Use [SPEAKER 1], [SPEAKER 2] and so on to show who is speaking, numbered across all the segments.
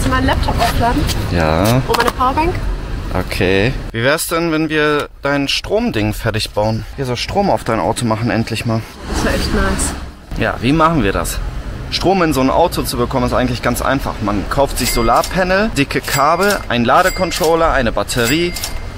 [SPEAKER 1] du meinen Laptop aufladen?
[SPEAKER 2] Ja.
[SPEAKER 1] Und meine Powerbank?
[SPEAKER 2] Okay. Wie wär's denn, wenn wir dein Stromding fertig bauen? Hier so Strom auf dein Auto machen endlich mal.
[SPEAKER 1] Das wäre echt nice.
[SPEAKER 2] Ja, wie machen wir das? Strom in so ein Auto zu bekommen ist eigentlich ganz einfach. Man kauft sich Solarpanel, dicke Kabel, einen Ladecontroller, eine Batterie.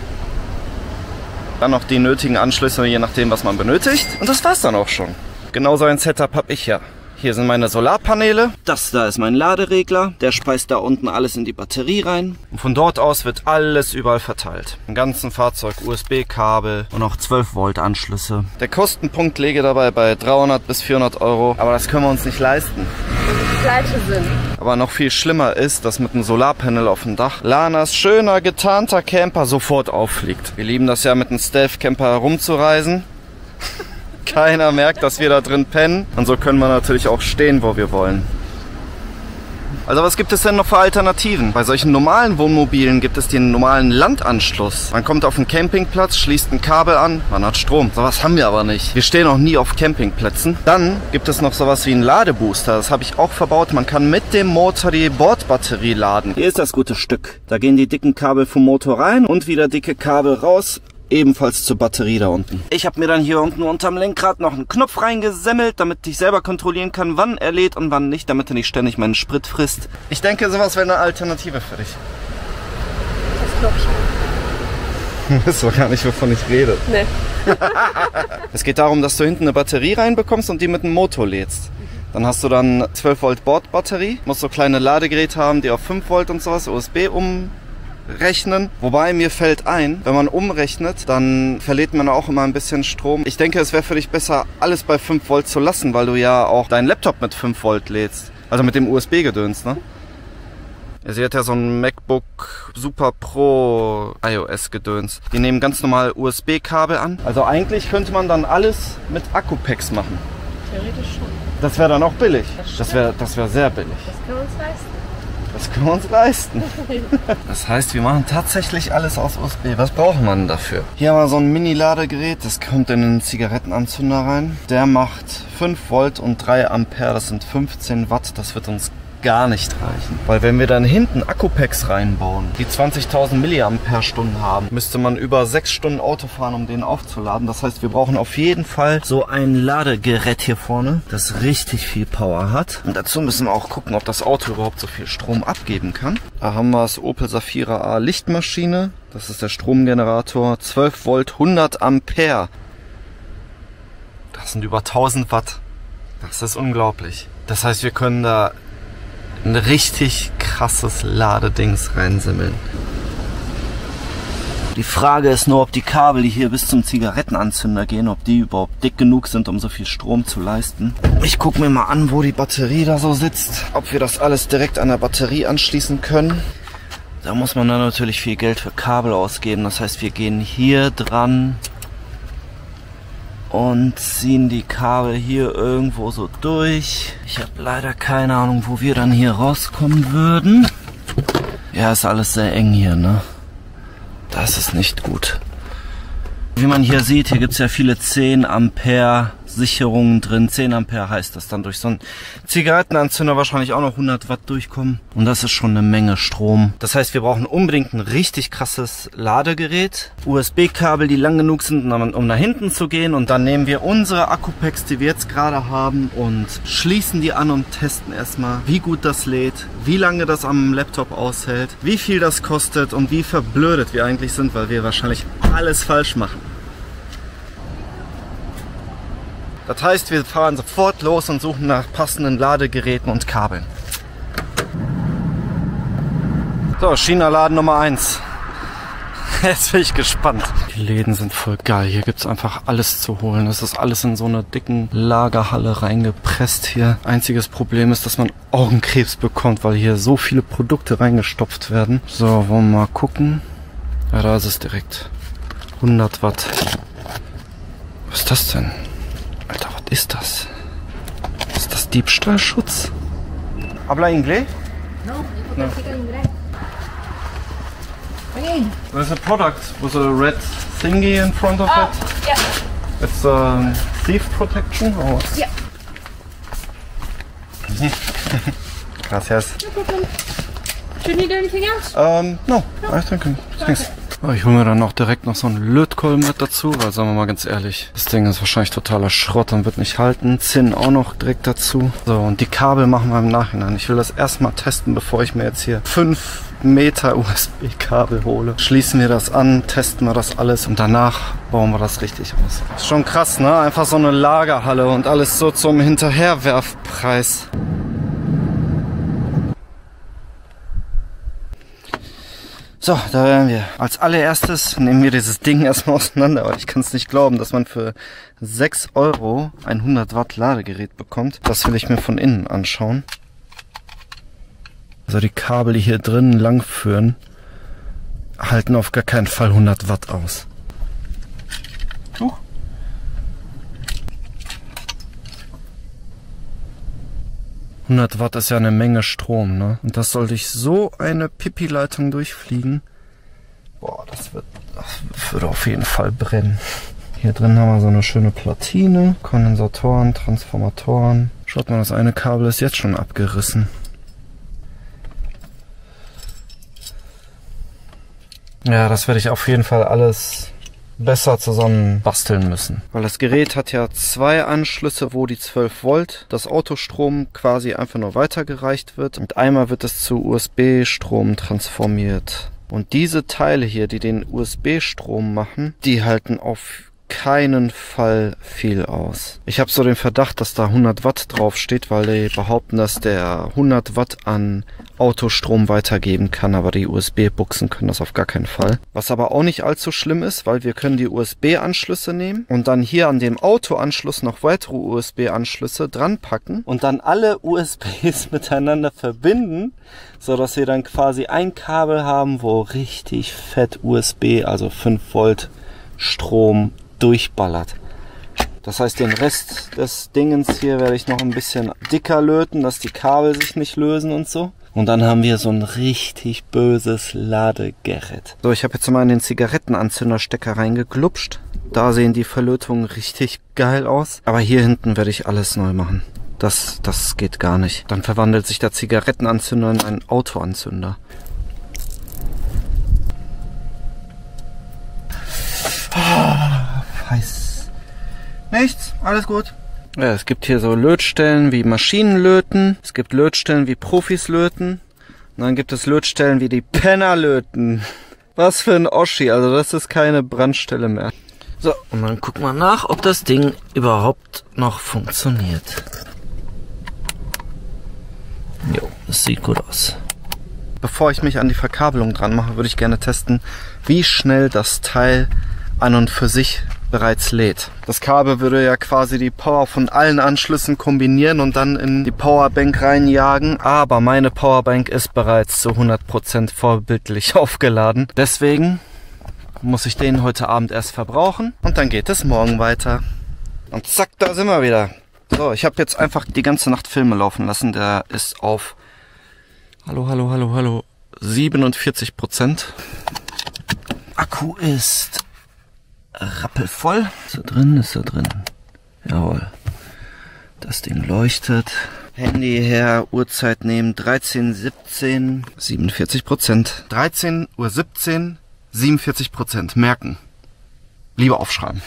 [SPEAKER 2] Dann noch die nötigen Anschlüsse, je nachdem, was man benötigt. Und das war's dann auch schon. Genau so ein Setup habe ich ja. Hier sind meine Solarpaneele. Das da ist mein Laderegler. Der speist da unten alles in die Batterie rein. Und von dort aus wird alles überall verteilt. Im ganzen Fahrzeug USB-Kabel und auch 12 Volt Anschlüsse. Der Kostenpunkt liege dabei bei 300 bis 400 Euro. Aber das können wir uns nicht leisten.
[SPEAKER 1] Pleite sind.
[SPEAKER 2] Aber noch viel schlimmer ist, dass mit einem Solarpanel auf dem Dach Lanas schöner, getarnter Camper sofort auffliegt. Wir lieben das ja, mit einem Stealth-Camper herumzureisen. Keiner merkt, dass wir da drin pennen. Und so können wir natürlich auch stehen, wo wir wollen. Also was gibt es denn noch für Alternativen? Bei solchen normalen Wohnmobilen gibt es den normalen Landanschluss. Man kommt auf den Campingplatz, schließt ein Kabel an, man hat Strom. Sowas haben wir aber nicht. Wir stehen auch nie auf Campingplätzen. Dann gibt es noch sowas wie einen Ladebooster. Das habe ich auch verbaut. Man kann mit dem Motor die Bordbatterie laden. Hier ist das gute Stück. Da gehen die dicken Kabel vom Motor rein und wieder dicke Kabel raus. Ebenfalls zur Batterie da unten. Ich habe mir dann hier unten unterm Lenkrad noch einen Knopf reingesemmelt, damit ich selber kontrollieren kann, wann er lädt und wann nicht, damit er nicht ständig meinen Sprit frisst. Ich denke, sowas wäre eine Alternative für dich.
[SPEAKER 1] Das glaube ich auch.
[SPEAKER 2] Du weißt doch gar nicht, wovon ich rede.
[SPEAKER 1] Nee.
[SPEAKER 2] Es geht darum, dass du hinten eine Batterie reinbekommst und die mit dem Motor lädst. Dann hast du dann 12 Volt Bordbatterie, musst so kleine Ladegeräte haben, die auf 5 Volt und sowas USB umrechnen. Wobei mir fällt ein, wenn man umrechnet, dann verliert man auch immer ein bisschen Strom. Ich denke, es wäre für dich besser, alles bei 5 Volt zu lassen, weil du ja auch deinen Laptop mit 5 Volt lädst. Also mit dem USB-Gedöns, ne? Sie hat ja so ein MacBook Super Pro iOS-Gedöns. Die nehmen ganz normal USB-Kabel an. Also eigentlich könnte man dann alles mit Akkupacks machen.
[SPEAKER 1] Theoretisch schon.
[SPEAKER 2] Das wäre dann auch billig. Das wäre sehr billig.
[SPEAKER 1] Das können wir uns leisten.
[SPEAKER 2] Das können wir uns leisten. Das heißt, wir machen tatsächlich alles aus USB. Was braucht man dafür? Hier haben wir so ein Mini-Ladegerät. Das kommt in einen Zigarettenanzünder rein. Der macht 5 Volt und 3 Ampere. Das sind 15 Watt. Das wird uns gar nicht reichen. Weil wenn wir dann hinten Akkupacks reinbauen, die 20.000 Milliampere-Stunden haben, müsste man über 6 Stunden Auto fahren, um den aufzuladen. Das heißt, wir brauchen auf jeden Fall so ein Ladegerät hier vorne, das richtig viel Power hat. Und dazu müssen wir auch gucken, ob das Auto überhaupt so viel Strom abgeben kann. Da haben wir das Opel Safira A Lichtmaschine. Das ist der Stromgenerator. 12 Volt, 100 Ampere. Das sind über 1000 Watt. Das ist unglaublich. Das heißt, wir können da ein richtig krasses Ladedings reinsimmeln. Die Frage ist nur, ob die Kabel, die hier bis zum Zigarettenanzünder gehen, ob die überhaupt dick genug sind, um so viel Strom zu leisten. Ich gucke mir mal an, wo die Batterie da so sitzt. Ob wir das alles direkt an der Batterie anschließen können. Da muss man dann natürlich viel Geld für Kabel ausgeben. Das heißt, wir gehen hier dran und ziehen die Kabel hier irgendwo so durch. Ich habe leider keine Ahnung, wo wir dann hier rauskommen würden. Ja, ist alles sehr eng hier, ne? Das ist nicht gut. Wie man hier sieht, hier gibt es ja viele 10 Ampere Sicherungen drin. 10 Ampere heißt, dass dann durch so einen Zigarettenanzünder wahrscheinlich auch noch 100 Watt durchkommen. Und das ist schon eine Menge Strom. Das heißt, wir brauchen unbedingt ein richtig krasses Ladegerät. USB-Kabel, die lang genug sind, um nach hinten zu gehen. Und dann nehmen wir unsere Akkupacks, die wir jetzt gerade haben, und schließen die an und testen erstmal, wie gut das lädt, wie lange das am Laptop aushält, wie viel das kostet und wie verblödet wir eigentlich sind, weil wir wahrscheinlich alles falsch machen. Das heißt, wir fahren sofort los und suchen nach passenden Ladegeräten und Kabeln. So, China-Laden Nummer 1. Jetzt bin ich gespannt. Die Läden sind voll geil. Hier gibt es einfach alles zu holen. Es ist alles in so einer dicken Lagerhalle reingepresst hier. Einziges Problem ist, dass man Augenkrebs bekommt, weil hier so viele Produkte reingestopft werden. So, wollen wir mal gucken. Ja, da ist es direkt. 100 Watt. Was ist das denn? Alter, was ist das? Ist das Diebstahlschutz? Habla inglés? No. There's a product with a red thingy in front of it.
[SPEAKER 1] Yeah.
[SPEAKER 2] It's thief protection or what?
[SPEAKER 1] Yeah.
[SPEAKER 2] Gracias.
[SPEAKER 1] Do you need anything else?
[SPEAKER 2] No, I think thanks. Oh, ich hole mir dann auch direkt noch so einen Lötkolben mit dazu, weil sagen wir mal ganz ehrlich, das Ding ist wahrscheinlich totaler Schrott und wird nicht halten. Zinn auch noch direkt dazu. So, und die Kabel machen wir im Nachhinein. Ich will das erstmal testen, bevor ich mir jetzt hier 5 Meter USB-Kabel hole. Schließen wir das an, testen wir das alles und danach bauen wir das richtig aus. Ist schon krass, ne? Einfach so eine Lagerhalle und alles so zum Hinterherwerfpreis. So, da wären wir. Als allererstes nehmen wir dieses Ding erstmal auseinander, weil ich kann es nicht glauben, dass man für 6 Euro ein 100 Watt Ladegerät bekommt. Das will ich mir von innen anschauen. Also die Kabel, die hier drinnen lang führen, halten auf gar keinen Fall 100 Watt aus. 100 Watt ist ja eine Menge Strom, ne? Und das soll durch so eine Pipi-Leitung durchfliegen. Boah, das wird auf jeden Fall brennen. Hier drin haben wir so eine schöne Platine, Kondensatoren, Transformatoren. Schaut mal, das eine Kabel ist jetzt schon abgerissen. Ja, das werde ich auf jeden Fall alles besser zusammen basteln müssen. Weil das Gerät hat ja 2 Anschlüsse, wo die 12 Volt, das Autostrom quasi einfach nur weitergereicht wird. Und einmal wird es zu USB-Strom transformiert. Und diese Teile hier, die den USB-Strom machen, die halten auf keinen Fall viel aus. Ich habe so den Verdacht, dass da 100 Watt drauf steht, weil die behaupten, dass der 100 Watt an Autostrom weitergeben kann, aber die USB-Buchsen können das auf gar keinen Fall. Was aber auch nicht allzu schlimm ist, weil wir können die USB-Anschlüsse nehmen und dann hier an dem Autoanschluss noch weitere USB-Anschlüsse dran packen und dann alle USBs miteinander verbinden, so dass wir dann quasi ein Kabel haben, wo richtig fett USB, also 5 Volt Strom durchballert. Das heißt, den Rest des Dingens hier werde ich noch ein bisschen dicker löten, dass die Kabel sich nicht lösen und so. Und dann haben wir so ein richtig böses Ladegerät. So, ich habe jetzt mal in den Zigarettenanzünderstecker reingeklupscht. Da sehen die Verlötungen richtig geil aus. Aber hier hinten werde ich alles neu machen. Das geht gar nicht. Dann verwandelt sich der Zigarettenanzünder in einen Autoanzünder. Heiß. Nichts, alles gut. Ja, es gibt hier so Lötstellen wie Maschinen löten. Es gibt Lötstellen wie Profis löten. Und dann gibt es Lötstellen wie die Penner löten. Was für ein Oschi, also das ist keine Brandstelle mehr. So, und dann gucken wir nach, ob das Ding überhaupt noch funktioniert. Jo, das sieht gut aus. Bevor ich mich an die Verkabelung dran mache, würde ich gerne testen, wie schnell das Teil an und für sich bereits lädt. Das Kabel würde ja quasi die Power von allen Anschlüssen kombinieren und dann in die Powerbank reinjagen, aber meine Powerbank ist bereits zu 100% vorbildlich aufgeladen. Deswegen muss ich den heute Abend erst verbrauchen und dann geht es morgen weiter. Und zack, da sind wir wieder. So, ich habe jetzt einfach die ganze Nacht Filme laufen lassen. Der ist auf 47%. Akku ist rappelvoll. Ist er drin? Ist er drin? Jawohl. Das Ding leuchtet. Handy her, Uhrzeit nehmen, 13:17, 47%. 13:17 Uhr, 47%. Merken. Lieber aufschreiben.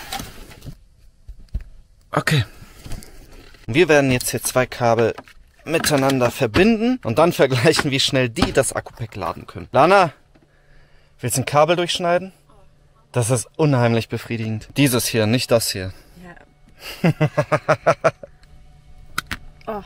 [SPEAKER 2] Okay. Wir werden jetzt hier 2 Kabel miteinander verbinden und dann vergleichen, wie schnell die das Akku-Pack laden können. Lana, willst du ein Kabel durchschneiden? Das ist unheimlich befriedigend. Dieses hier, nicht das hier.
[SPEAKER 1] Ja. Oh.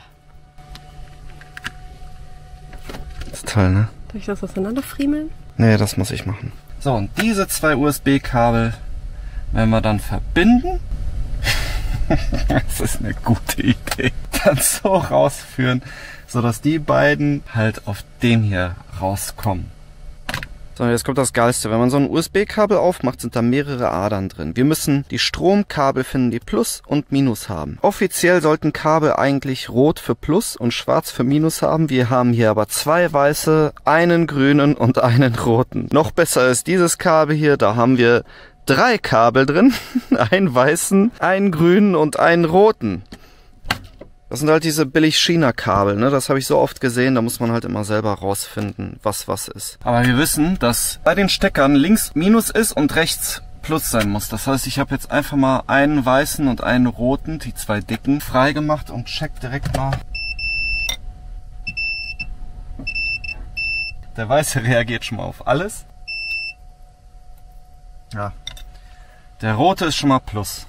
[SPEAKER 2] Das ist toll, ne?
[SPEAKER 1] Darf ich das auseinanderfriemeln?
[SPEAKER 2] Nee, das muss ich machen. So, und diese 2 USB-Kabel werden wir dann verbinden. Das ist eine gute Idee. Dann so rausführen, sodass die beiden halt auf dem hier rauskommen. So, jetzt kommt das Geilste. Wenn man so ein USB-Kabel aufmacht, sind da mehrere Adern drin. Wir müssen die Stromkabel finden, die Plus und Minus haben. Offiziell sollten Kabel eigentlich rot für Plus und schwarz für Minus haben. Wir haben hier aber 2 weiße, einen grünen und einen roten. Noch besser ist dieses Kabel hier. Da haben wir 3 Kabel drin. Einen weißen, einen grünen und einen roten. Das sind halt diese billig China-Kabel, ne? Das habe ich so oft gesehen, da muss man halt immer selber rausfinden, was ist. Aber wir wissen, dass bei den Steckern links Minus ist und rechts Plus sein muss. Das heißt, ich habe jetzt einfach mal einen weißen und einen roten, die zwei dicken, freigemacht und check direkt mal. Der weiße reagiert schon mal auf alles. Ja. Der rote ist schon mal Plus.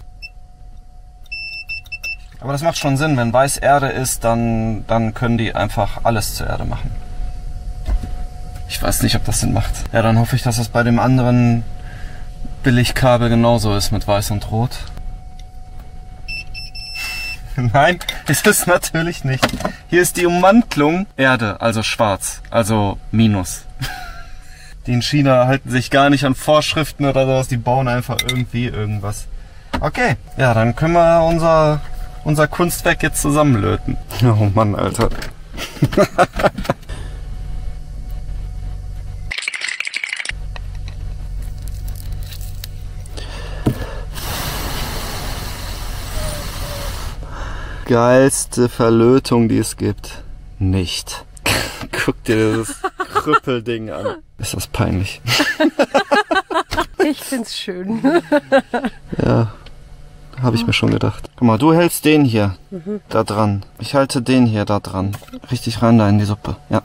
[SPEAKER 2] Aber das macht schon Sinn, wenn weiß Erde ist, dann können die einfach alles zur Erde machen. Ich weiß nicht, ob das Sinn macht. Ja, dann hoffe ich, dass das bei dem anderen Billigkabel genauso ist mit weiß und rot. Nein, ist es natürlich nicht. Hier ist die Ummantelung Erde, also schwarz, also Minus. Die in China halten sich gar nicht an Vorschriften oder sowas, die bauen einfach irgendwie irgendwas. Okay, ja, dann können wir unser Kunstwerk jetzt zusammenlöten. Oh Mann, Alter. Geilste Verlötung, die es gibt. Nicht. Guck dir dieses Krüppelding an. Ist das peinlich?
[SPEAKER 1] Ich find's schön.
[SPEAKER 2] Ja, habe ich mir schon gedacht. Guck mal, du hältst den hier da dran. Ich halte den hier da dran. Richtig rein da in die Suppe. Ja.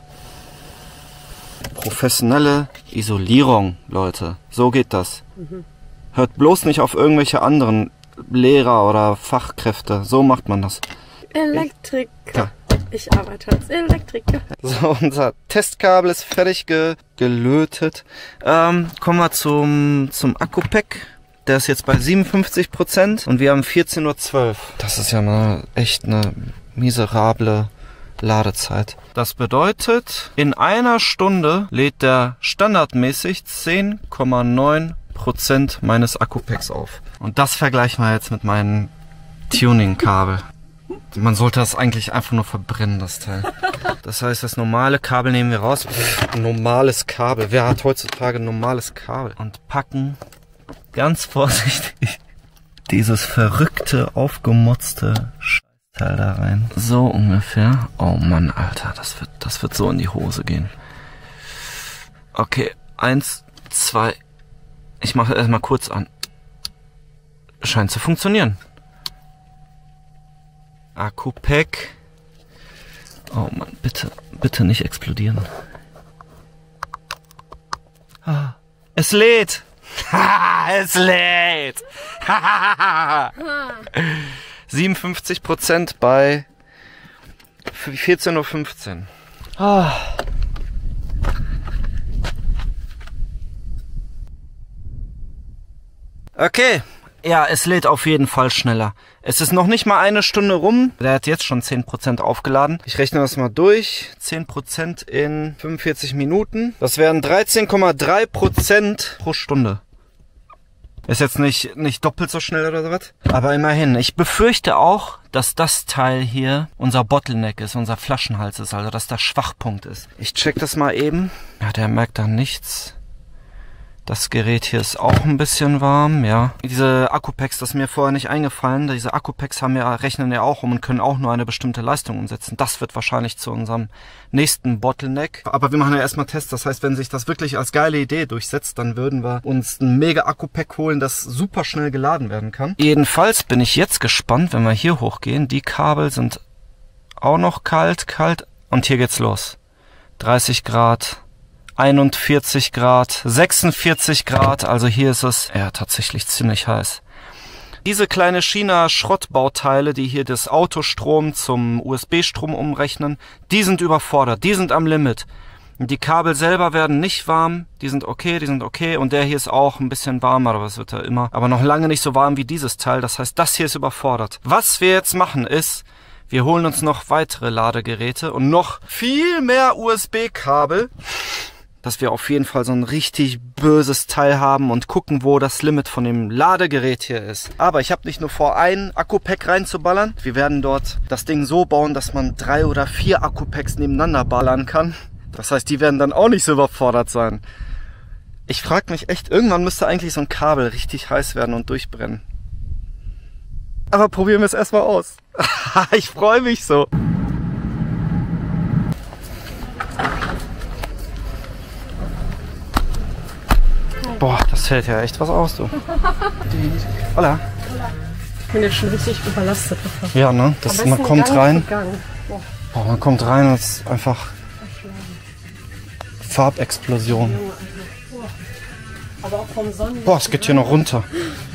[SPEAKER 2] Professionelle Isolierung, Leute. So geht das. Hört bloß nicht auf irgendwelche anderen Lehrer oder Fachkräfte. So macht man das.
[SPEAKER 1] Elektriker. Ich arbeite als Elektriker.
[SPEAKER 2] So, unser Testkabel ist fertig gelötet. Kommen wir zum Akku-Pack. Der ist jetzt bei 57% und wir haben 14:12 Uhr. Das ist ja echt eine miserable Ladezeit. Das bedeutet, in einer Stunde lädt der standardmäßig 10,9% meines Akku-Packs auf. Und das vergleichen wir jetzt mit meinem Tuning-Kabel. Man sollte das eigentlich einfach nur verbrennen, das Teil. Das heißt, das normale Kabel nehmen wir raus. Normales Kabel. Wer hat heutzutage ein normales Kabel? Und packen ganz vorsichtig dieses verrückte, aufgemotzte Scheißteil da rein. So ungefähr. Oh Mann, Alter, das wird so in die Hose gehen. Okay, 1, 2. Ich mache erstmal kurz an. Scheint zu funktionieren. Akku-Pack. Oh Mann, bitte nicht explodieren. Ah, es lädt. Es lädt. 57% bei 14:15 Uhr. Ah. Okay. Ja, es lädt auf jeden Fall schneller. Es ist noch nicht mal eine Stunde rum. Der hat jetzt schon 10% aufgeladen. Ich rechne das mal durch. 10% in 45 Minuten. Das wären 13,3% pro Stunde. Ist jetzt nicht doppelt so schnell oder sowas. Aber immerhin. Ich befürchte auch, dass das Teil hier unser Bottleneck ist, unser Flaschenhals ist. Also, dass der Schwachpunkt ist. Ich check das mal eben. Ja, der merkt da nichts. Das Gerät hier ist auch ein bisschen warm, ja. Diese Akku-Packs, das ist mir vorher nicht eingefallen. Diese Akku-Packs rechnen ja auch und können auch nur eine bestimmte Leistung umsetzen. Das wird wahrscheinlich zu unserem nächsten Bottleneck. Aber wir machen ja erstmal Tests. Das heißt, wenn sich das wirklich als geile Idee durchsetzt, dann würden wir uns ein mega Akku-Pack holen, das super schnell geladen werden kann. Jedenfalls bin ich jetzt gespannt, wenn wir hier hochgehen. Die Kabel sind auch noch kalt. Und hier geht's los. 30 Grad. 41 Grad, 46 Grad, also hier ist es ja tatsächlich ziemlich heiß. Diese kleine China-Schrottbauteile, die hier das Autostrom zum USB-Strom umrechnen, die sind überfordert, die sind am Limit. Die Kabel selber werden nicht warm, die sind okay und der hier ist auch ein bisschen warm, aber das wird ja immer, aber noch lange nicht so warm wie dieses Teil, das heißt, das hier ist überfordert. Was wir jetzt machen ist, wir holen uns noch weitere Ladegeräte und noch viel mehr USB-Kabel, dass wir auf jeden Fall so ein richtig böses Teil haben und gucken, wo das Limit von dem Ladegerät hier ist. Aber ich habe nicht nur vor, ein Akku-Pack reinzuballern. Wir werden dort das Ding so bauen, dass man 3 oder 4 Akku-Packs nebeneinander ballern kann. Das heißt, die werden dann auch nicht so überfordert sein. Ich frage mich echt, irgendwann müsste eigentlich so ein Kabel richtig heiß werden und durchbrennen. Aber probieren wir es erstmal aus. Ich freue mich so. Boah, das hält ja echt was aus, du. Hola.
[SPEAKER 1] Ich bin jetzt schon richtig überlastet.
[SPEAKER 2] Ja, ne? Das, man kommt rein. Boah, man kommt rein und es ist einfach Farbexplosion.
[SPEAKER 1] Aber auch vom Sonnen.
[SPEAKER 2] Boah, es geht hier noch runter.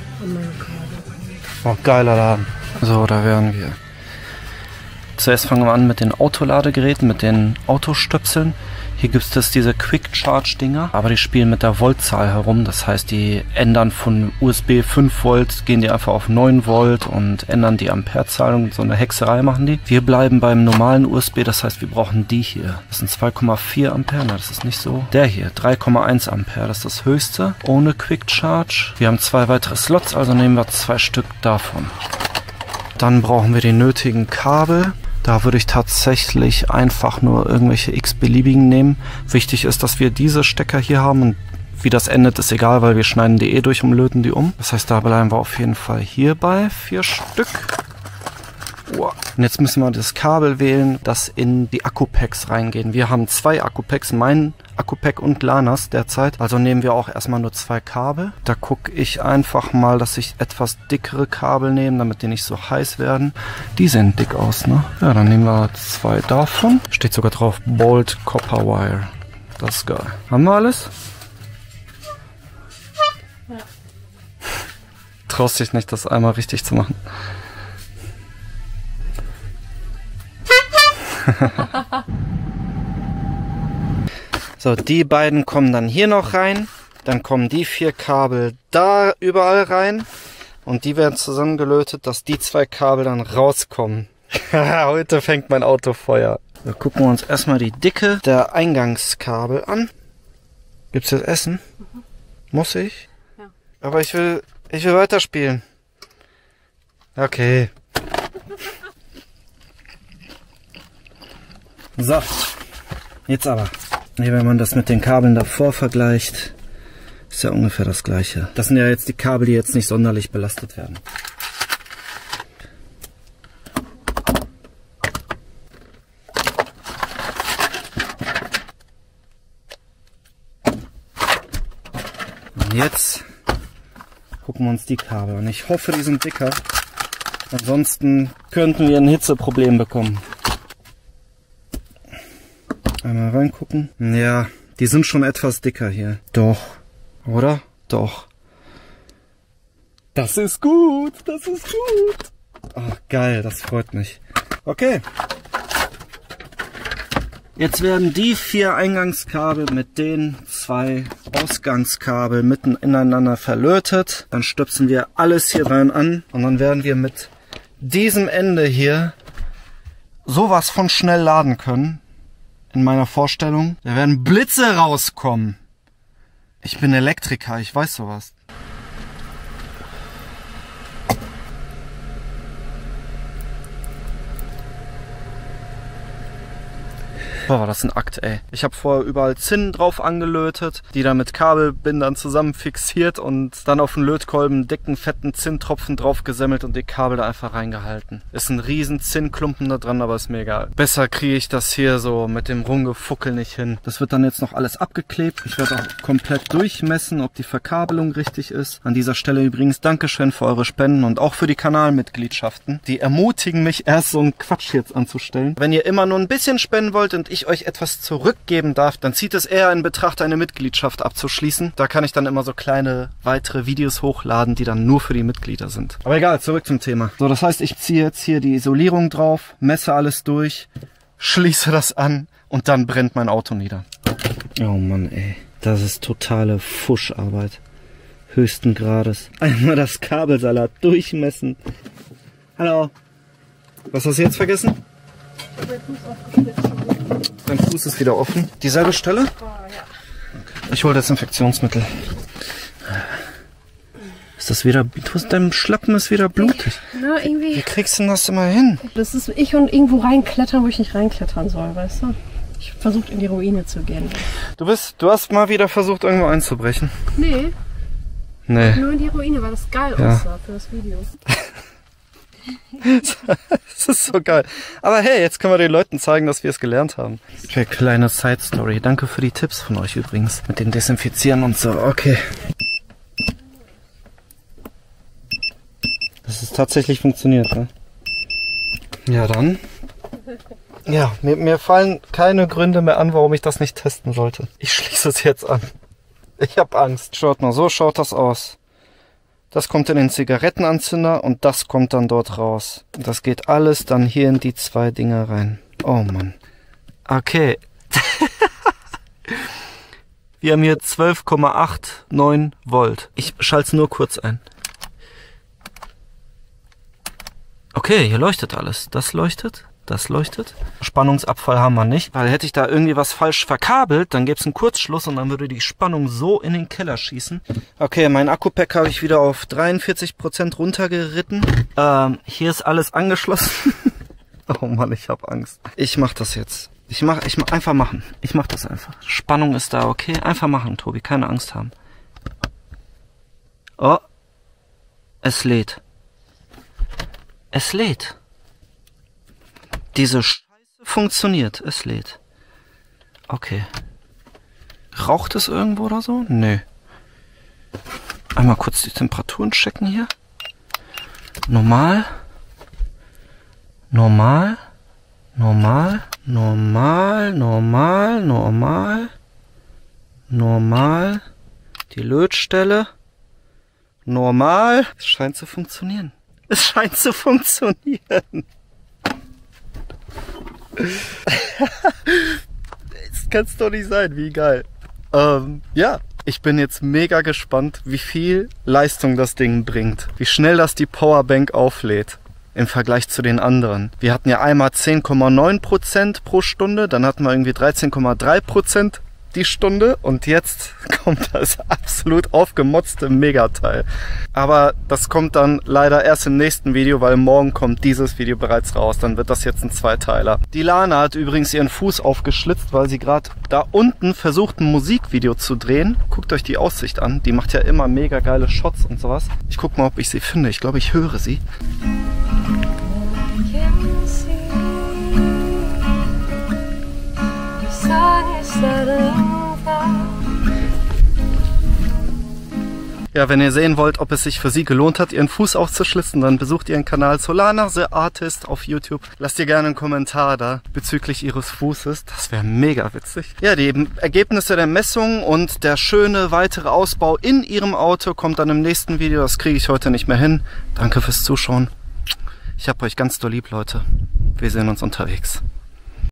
[SPEAKER 2] Oh, geiler Laden. So, da wären wir. Zuerst fangen wir an mit den Autoladegeräten, mit den Autostöpseln. Hier gibt es diese Quick-Charge-Dinger, aber die spielen mit der Voltzahl herum. Das heißt, die ändern von USB 5 Volt, gehen die einfach auf 9 Volt und ändern die Amperezahl. So eine Hexerei machen die. Wir bleiben beim normalen USB, das heißt, wir brauchen die hier. Das sind 2,4 Ampere, na, das ist nicht so. Der hier, 3,1 Ampere, das ist das höchste, ohne Quick-Charge. Wir haben 2 weitere Slots, also nehmen wir 2 Stück davon. Dann brauchen wir die nötigen Kabel. Da würde ich tatsächlich einfach nur irgendwelche x-beliebigen nehmen. Wichtig ist, dass wir diese Stecker hier haben und wie das endet, ist egal, weil wir schneiden die eh durch und löten die um. Das heißt, da bleiben wir auf jeden Fall hierbei 4 Stück. Wow. Und jetzt müssen wir das Kabel wählen, das in die Akkupacks reingehen. Wir haben 2 Akkupacks, mein Akkupack und Lanas derzeit. Also nehmen wir auch erstmal nur 2 Kabel. Da gucke ich einfach mal, dass ich etwas dickere Kabel nehme, damit die nicht so heiß werden. Die sehen dick aus, ne? Ja, dann nehmen wir 2 davon. Steht sogar drauf Bolt Copper Wire. Das ist geil. Haben wir alles? Ja. Traust dich nicht, das einmal richtig zu machen? So, die beiden kommen dann hier noch rein. Dann kommen die 4 Kabel da überall rein. Und die werden zusammengelötet, dass die 2 Kabel dann rauskommen. Heute fängt mein Auto Feuer. So, gucken wir uns erstmal die Dicke der Eingangskabel an. Gibt's jetzt Essen? Mhm. Muss ich? Ja. Aber ich will weiterspielen. Okay. So, jetzt aber. Wenn man das mit den Kabeln davor vergleicht, ist ja ungefähr das gleiche. Das sind ja jetzt die Kabel, die jetzt nicht sonderlich belastet werden. Und jetzt gucken wir uns die Kabel an. Ich hoffe, die sind dicker. Ansonsten könnten wir ein Hitzeproblem bekommen. Einmal reingucken. Ja, die sind schon etwas dicker hier. Doch. Oder? Doch. Das ist gut. Das ist gut. Ach, geil. Das freut mich. Okay. Jetzt werden die 4 Eingangskabel mit den 2 Ausgangskabel mitten ineinander verlötet. Dann stöpseln wir alles hier rein an. Und dann werden wir mit diesem Ende hier sowas von schnell laden können. In meiner Vorstellung. Da werden Blitze rauskommen. Ich bin Elektriker, ich weiß sowas. Boah, war das ein Akt, ey. Ich habe vorher überall Zinnen drauf angelötet, die dann mit Kabelbindern zusammen fixiert und dann auf den Lötkolben dicken, fetten Zinntropfen drauf gesemmelt und die Kabel da einfach reingehalten. Ist ein riesen Zinnklumpen da dran, aber ist mir egal. Besser kriege ich das hier so mit dem Rumgefuckel nicht hin. Das wird dann jetzt noch alles abgeklebt. Ich werde auch komplett durchmessen, ob die Verkabelung richtig ist. An dieser Stelle übrigens Dankeschön für eure Spenden und auch für die Kanalmitgliedschaften. Die ermutigen mich erst so einen Quatsch jetzt anzustellen. Wenn ihr immer nur ein bisschen spenden wollt und ich euch etwas zurückgeben darf, dann zieht es eher in Betracht, eine Mitgliedschaft abzuschließen. Da kann ich dann immer so kleine weitere Videos hochladen, die dann nur für die Mitglieder sind. Aber egal, zurück zum Thema. So, das heißt, ich ziehe jetzt hier die Isolierung drauf, messe alles durch, schließe das an und dann brennt mein Auto nieder. Oh Mann, ey. Das ist totale Fuscharbeit. Höchsten Grades. Einmal das Kabelsalat durchmessen. Hallo. Was hast du jetzt vergessen? Dein Fuß ist wieder offen. Dieselbe Stelle? Oh, ja. Okay. Ich hole Desinfektionsmittel. Ist das wieder... Dein Schlappen ist wieder blutig.
[SPEAKER 1] Na, irgendwie...
[SPEAKER 2] Wie kriegst du denn das immer hin?
[SPEAKER 1] Das ist ich und irgendwo reinklettern, wo ich nicht reinklettern soll, weißt du? Ich versuche in die Ruine zu gehen. Du
[SPEAKER 2] hast mal wieder versucht, irgendwo einzubrechen.
[SPEAKER 1] Nee.
[SPEAKER 2] Nee.
[SPEAKER 1] Nur in die Ruine, weil das geil aussah für das Video.
[SPEAKER 2] Das ist so geil. Aber hey, jetzt können wir den Leuten zeigen, dass wir es gelernt haben. Okay, kleine Side-Story. Danke für die Tipps von euch übrigens. Mit dem Desinfizieren und so. Okay. Das ist tatsächlich funktioniert, ne? Ja, dann. Ja, mir fallen keine Gründe mehr an, warum ich das nicht testen sollte. Ich schließe es jetzt an. Ich habe Angst. Schaut mal, so schaut das aus. Das kommt in den Zigarettenanzünder und das kommt dann dort raus. Das geht alles dann hier in die zwei Dinger rein. Oh Mann. Okay. Wir haben hier 12,89 Volt. Ich schalte es nur kurz ein. Okay, hier leuchtet alles. Das leuchtet. Das leuchtet. Spannungsabfall haben wir nicht, weil hätte ich da irgendwie was falsch verkabelt, dann gäbe es einen Kurzschluss und dann würde die Spannung so in den Keller schießen. Okay, mein Akku-Pack habe ich wieder auf 43% runtergeritten. Hier ist alles angeschlossen. Oh Mann, ich habe Angst. Ich mach das jetzt. Ich mach einfach machen. Ich mach das einfach. Spannung ist da, okay? Einfach machen, Tobi. Keine Angst haben. Oh. Es lädt. Es lädt. Diese Scheiße funktioniert. Es lädt. Okay. Raucht es irgendwo oder so? Nö. Einmal kurz die Temperaturen checken hier. Normal. Normal. Normal. Normal. Normal. Normal. Normal. Die Lötstelle. Normal. Es scheint zu funktionieren. Es scheint zu funktionieren. Das kann's doch nicht sein, wie geil. Ja, ich bin jetzt mega gespannt, wie viel Leistung das Ding bringt. Wie schnell das die Powerbank auflädt im Vergleich zu den anderen. Wir hatten ja einmal 10,9% pro Stunde, dann hatten wir irgendwie 13,3% die Stunde und jetzt kommt das absolut aufgemotzte Megateil. Aber das kommt dann leider erst im nächsten Video, weil morgen kommt dieses Video bereits raus. Dann wird das jetzt ein Zweiteiler. Die Lana hat übrigens ihren Fuß aufgeschlitzt, weil sie gerade da unten versucht, ein Musikvideo zu drehen. Guckt euch die Aussicht an. Die macht ja immer mega geile Shots und sowas. Ich guck mal, ob ich sie finde. Ich glaube, ich höre sie. Ja, wenn ihr sehen wollt, ob es sich für sie gelohnt hat, ihren Fuß aufzuschlitzen, dann besucht ihren Kanal Solana the Artist auf YouTube. Lasst ihr gerne einen Kommentar da bezüglich ihres Fußes. Das wäre mega witzig. Ja, die Ergebnisse der Messung und der schöne weitere Ausbau in ihrem Auto kommt dann im nächsten Video. Das kriege ich heute nicht mehr hin. Danke fürs Zuschauen. Ich hab euch ganz doll lieb, Leute. Wir sehen uns unterwegs.